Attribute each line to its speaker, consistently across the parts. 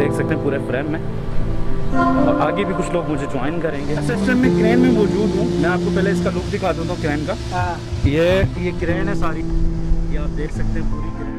Speaker 1: देख सकते हैं पूरे फ्रेम में, और आगे भी कुछ लोग मुझे ज्वाइन करेंगे। सिस्टम में क्रेन में मौजूद हूँ। मैं आपको पहले इसका लुक दिखा दूँ क्रेन का। ये क्रेन है सारी, ये आप देख सकते हैं पूरी क्रेन।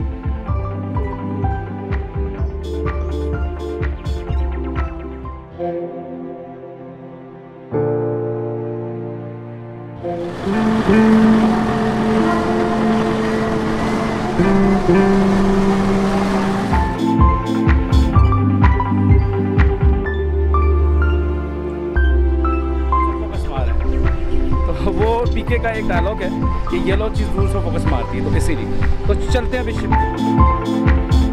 Speaker 1: पीके का एक डायलॉग है कि येलो चीज़ दूर से फोकस मारती है, तो इसीलिए तो चलते हैं अभी शिप।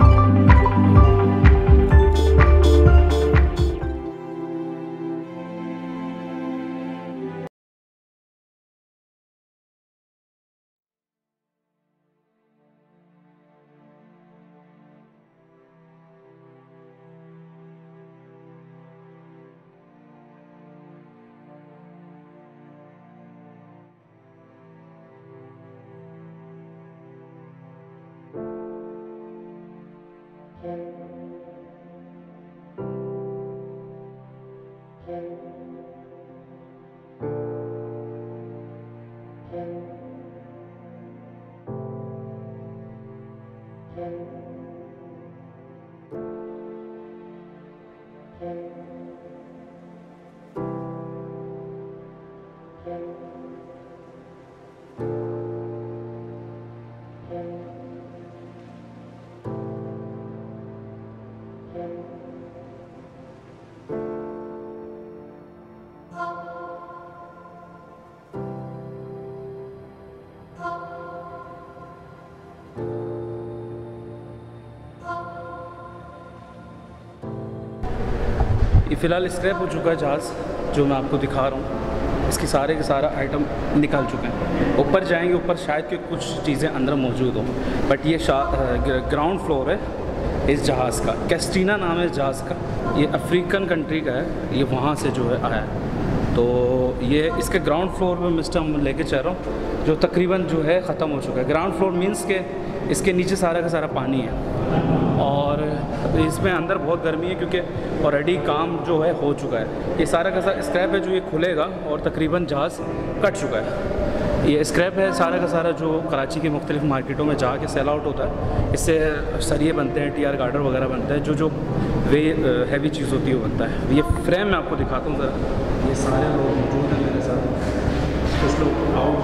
Speaker 1: ये फ़िलहाल स्क्रैप हो चुका है जहाज़, जो मैं आपको दिखा रहा हूँ। इसके सारे के सारा आइटम निकल चुके हैं। ऊपर जाएंगे, ऊपर शायद कि कुछ चीज़ें अंदर मौजूद हों, बट ये ग्राउंड फ्लोर है इस जहाज़ का। कैस्टीना नाम है इस जहाज़ का। ये अफ्रीकन कंट्री का है, ये वहाँ से जो है आया है। तो ये इसके ग्राउंड फ्लोर पे मिस्टर हम लेके चल रहा हूँ, जो तकरीबन जो है ख़त्म हो चुका है। ग्राउंड फ्लोर मीन्स के इसके नीचे सारा का सारा पानी है, और इसमें अंदर बहुत गर्मी है क्योंकि ऑलरेडी काम जो है हो चुका है। ये सारा का सारा स्क्रैप है जो ये खुलेगा, और तकरीबन जहाज़ कट चुका है। ये स्क्रैप है सारा का सारा जो कराची की मुख्तलिफ़ मार्केटों में जाके सेल आउट होता है। इससे सरिये बनते हैं, TR गार्डर वगैरह बनता है, जो वे हैवी चीज़ होती है वो बनता है। ये फ्रेम मैं आपको दिखाता हूँ ज़रा। ये सारे लोग मौजूद हैं मेरे साथ, कुछ लोग आउट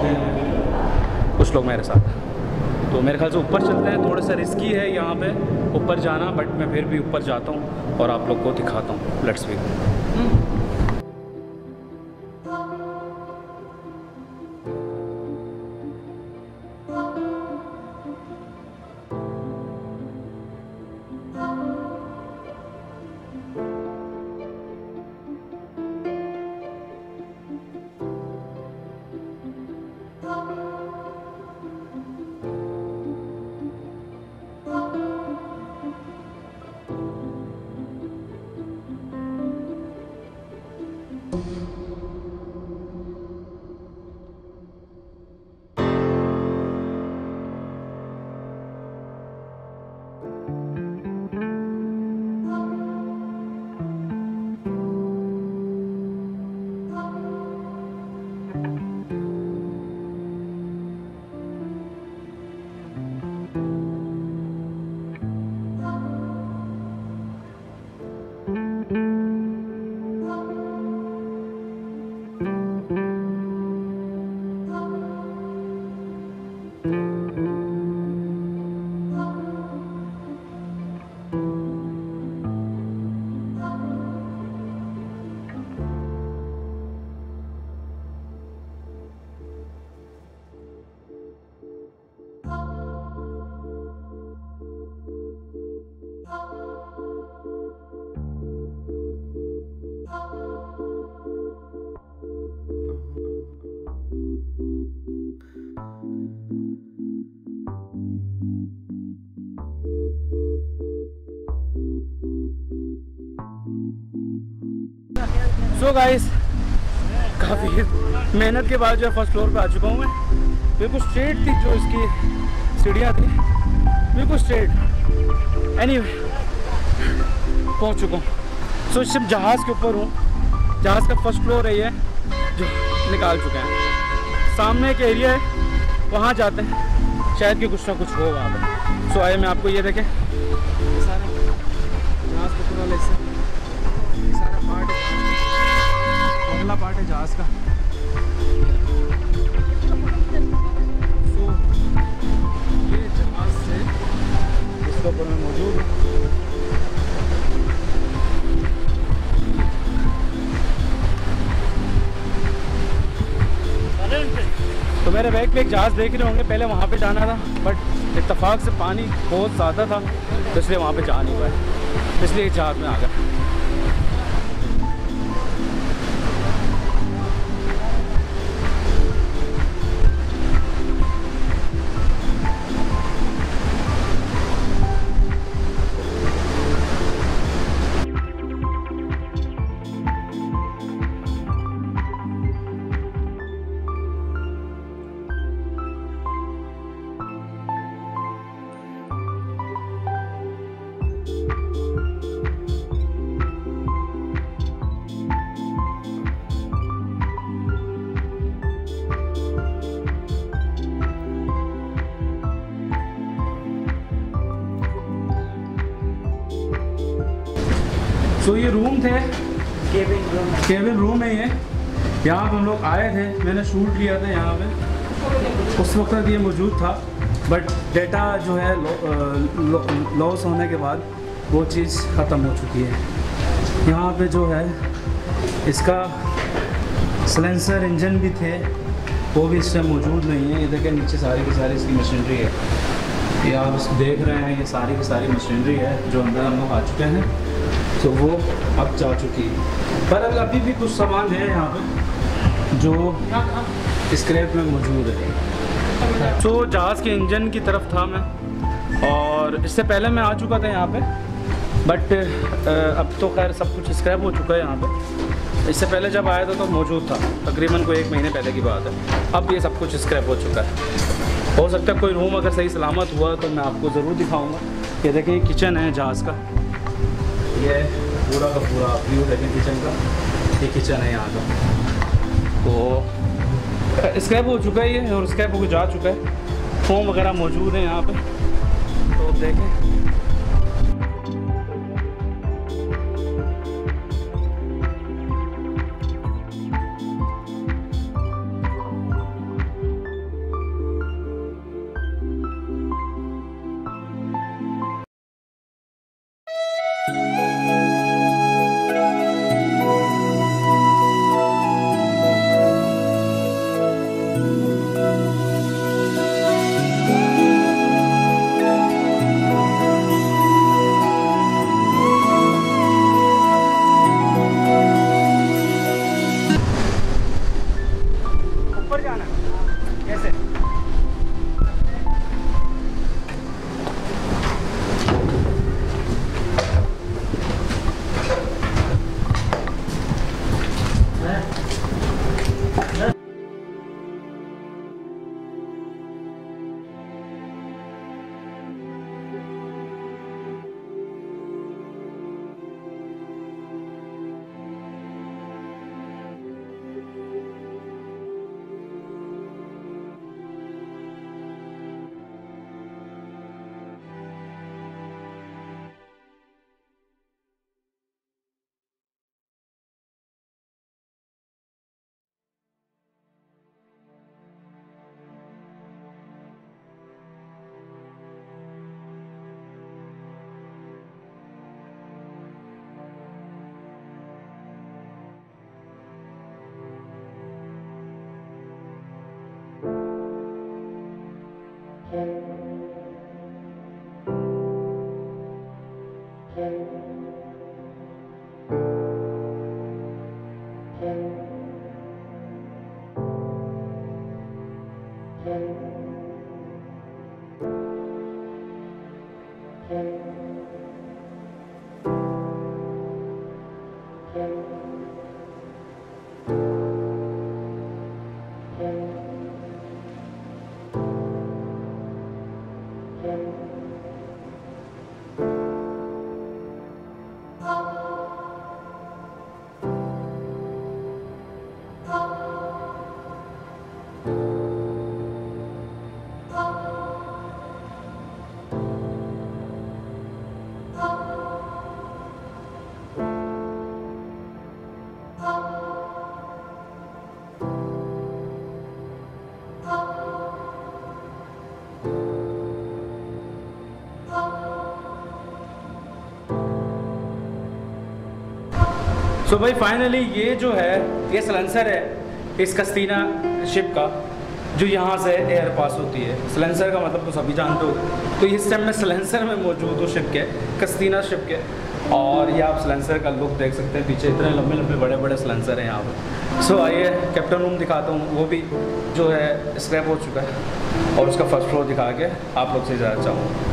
Speaker 1: हैं, कुछ लोग मेरे साथ। तो मेरे ख्याल से ऊपर चलते हैं। थोड़ा सा रिस्की है यहाँ पे ऊपर जाना, बट मैं फिर भी ऊपर जाता हूँ और आप लोग को दिखाता हूँ। Let's we. सो गाइस, काफ़ी मेहनत के बाद जो है फर्स्ट फ्लोर पे आ चुका हूँ मैं। बिल्कुल स्ट्रेट थी जो इसकी सीढ़ियाँ थी, बिल्कुल स्ट्रेट। एनीवे पहुंच चुका हूँ। सो सिर्फ जहाज़ के ऊपर हूँ, जहाज़ का फर्स्ट फ्लोर है ये जो निकाल चुके हैं। सामने एक एरिया है, वहाँ जाते हैं, शायद कि कुछ ना कुछ हो वहाँ पर। सो आइए मैं आपको ये देखें, सारा जहाज़ का पूरा हिस्सा, सारा पार्ट है, अगला पार्ट है जहाज़ का। सो ये जहाज़ से इसके ऊपर मैं मौजूद हूँ। तो मेरे बैग पे एक जहाज़ देख रहे होंगे, पहले वहाँ पे जाना था बट इत्तेफाक से पानी बहुत ज़्यादा था तो इसलिए वहाँ पे जा नहीं पाए, इसलिए जहाज़ में आ गया। तो ये रूम थे, केबिन रूम है ये। यहाँ पे हम लोग आए थे, मैंने शूट लिया था यहाँ पे, उस वक्त ये मौजूद था बट डेटा जो है लॉस होने के बाद वो चीज़ ख़त्म हो चुकी है। यहाँ पे जो है इसका सलेंसर इंजन भी थे, वो भी इस टाइम मौजूद नहीं है। ये देखें नीचे सारी की सारी इसकी मशीनरी है, ये आप देख रहे हैं, ये सारी की सारी मशीनरी है जो अंदर हम लोग आ चुके हैं। तो वो अब जा चुकी है, पर अभी भी कुछ सामान है यहाँ पे जो स्क्रैप में मौजूद है। तो जहाज़ के इंजन की तरफ था मैं, और इससे पहले मैं आ चुका था यहाँ पे बट अब तो खैर सब कुछ स्क्रैप हो चुका है यहाँ पे। इससे पहले जब आया था तो मौजूद था, तकरीबन कोई 1 महीने पहले की बात है। अब ये सब कुछ स्क्रैप हो चुका है। हो सकता है कोई रूम अगर सही सलामत हुआ तो मैं आपको ज़रूर दिखाऊँगा। ये देखें, ये किचन है जहाज़ का, ये पूरा का पूरा व्यू देखें किचन का, ये किचन है यहाँ का। तो स्क्रैप हो चुका है ये, और स्क्रैप होकर जा चुका है। फोम वगैरह मौजूद है यहाँ पे, तो देखें। सो भाई फाइनली ये जो है ये सलेंसर है इस कस्तीना शिप का, जो यहाँ से एयर पास होती है। सलेंसर का मतलब तो सभी जानते हो। तो इस टाइम मैं सलेंसर में मौजूद हूँ शिप के, कस्तीना शिप के। और ये आप सलेंसर का लुक देख सकते हैं, पीछे इतने लंबे लंबे बड़े बड़े सलेंसर हैं यहाँ पर। सो आइए कैप्टन रूम दिखाता हूँ, वो भी जो है स्क्रैप हो चुका है, और उसका फर्स्ट फ्लोर दिखा के आप लोग से जाना चाहूँगा।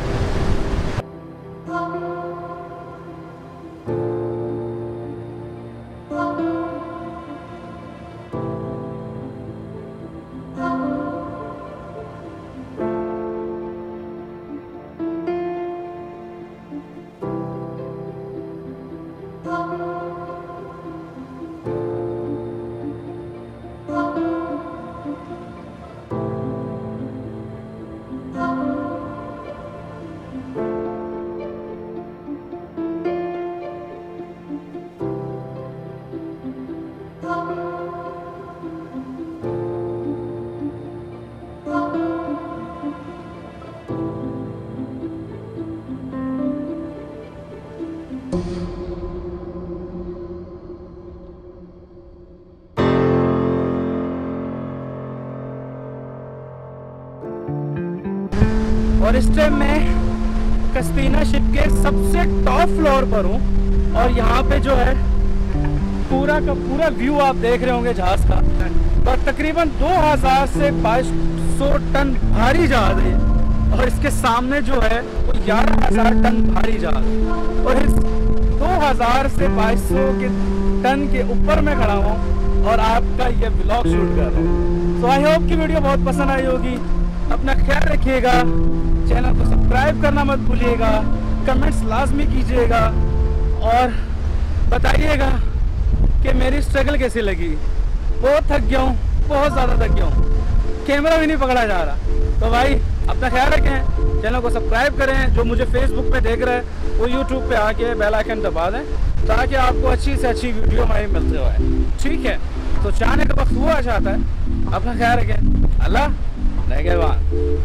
Speaker 1: और इस टाइम मैं कस्तीना शिप के सबसे टॉप फ्लोर पर हूँ, और यहाँ पे जो है पूरा का पूरा व्यू आप देख रहे होंगे जहाज का। और तकरीबन 2000 से 2200 टन भारी जहाज है, और इसके सामने जो है वो 11000 टन भारी जहाज। और इस 2000 से 2200 के टन के ऊपर मैं खड़ा हूँ और आपका ये व्लॉग शूट कर रहा हूँ। तो आई होप कि वीडियो बहुत पसंद आई होगी। अपना ख्याल रखिएगा, चैनल को सब्सक्राइब करना मत भूलिएगा, कमेंट्स लाजमी कीजिएगा, और बताइएगा कि मेरी स्ट्रगल कैसी लगी। बहुत थक गया हूँ, बहुत ज़्यादा थक गया हूँ, कैमरा भी नहीं पकड़ा जा रहा। तो भाई अपना ख्याल रखें, चैनल को सब्सक्राइब करें। जो मुझे फेसबुक पे देख रहे हैं वो यूट्यूब पे आके बेल आइकन दबा दें, ताकि आपको अच्छी से अच्छी वीडियो हमारी मिलती रहे। ठीक है, तो चाहने का वक्त हुआ चाहता है। अपना ख्याल रखें, अल्लाह नगहबान।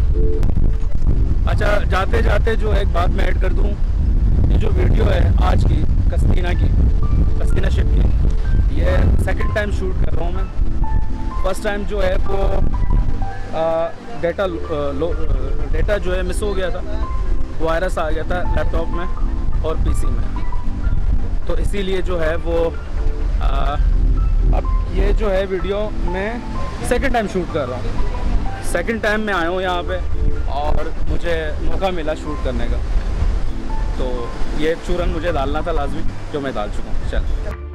Speaker 1: अच्छा, जाते जाते जो एक बात मैं ऐड कर दूं, ये जो वीडियो है आज की कस्तीना शिप की, ये सेकंड टाइम शूट कर रहा हूँ मैं। फर्स्ट टाइम जो है वो डेटा जो है मिस हो गया था, वायरस आ गया था लैपटॉप में और पीसी में, तो इसीलिए जो है वो अब ये जो है वीडियो मैं सेकंड टाइम शूट कर रहा हूँ। सेकंड टाइम मैं आया हूँ यहाँ पे और मुझे मौका मिला शूट करने का, तो ये चूरन मुझे डालना था लाजमी, जो मैं डाल चुका हूँ। चल।